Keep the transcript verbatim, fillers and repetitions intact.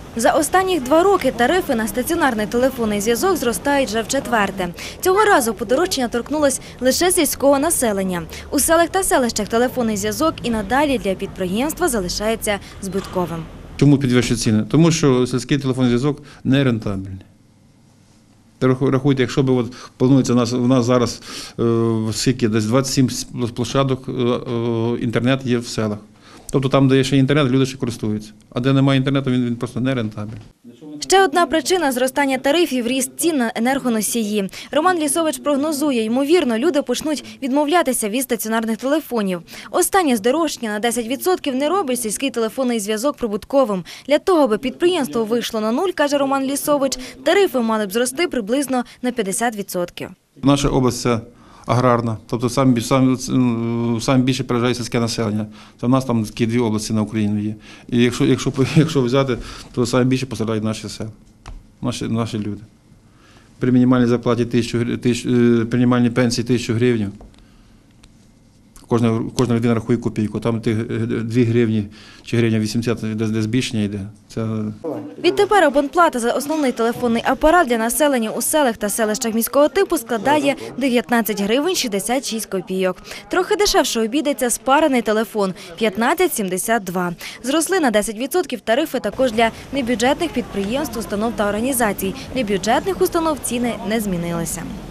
За останніх два роки тарифи на стаціонарний телефонний зв'язок зростають вже вчетверте. Цього разу подорожчання торкнулось лише сільського населення. У селах та селищах телефонний зв'язок і надалі для підприємства залишається збитковим. Чому підвищують ціни? Тому що сільський телефонний зв'язок не рентабельний. Рахуйте, якщо б от планується, у нас, у нас зараз е, скільки, десь двадцять сім площадок е, е, інтернет є в селах. Тобто там, де є ще інтернет, люди ще користуються. А де немає інтернету, він, він просто не рентабельний. Ще одна причина зростання тарифів – ріст цін на енергоносії. Роман Лісович прогнозує, ймовірно, люди почнуть відмовлятися від стаціонарних телефонів. Останнє здорожчання на десять відсотків не робить сільський телефонний зв'язок прибутковим. Для того, аби підприємство вийшло на нуль, каже Роман Лісович, тарифи мали б зрости приблизно на п'ятдесят відсотків. Наша область – це аграрна, тобто сам, сам, сам більше переважає сільське населення. Це в нас там такі дві області на Україні є. І якщо, якщо, якщо взяти, то саме більше постраждають наші села, наші, наші люди. При мінімальній зарплаті тисячу, тисячу, при мінімальній пенсії тисячу гривень, кожна, кожна людина рахує копійку, там тих дві гривні чи гривня вісімдесят, де, де збільшення йде. Це... Відтепер абонплата за основний телефонний апарат для населення у селах та селищах міського типу складає дев'ятнадцять гривень шістдесят шість копійок. Трохи дешевше обійдеться спарений телефон – п'ятнадцять сімдесят два. Зросли на десять відсотків тарифи також для небюджетних підприємств, установ та організацій. Для бюджетних установ ціни не змінилися.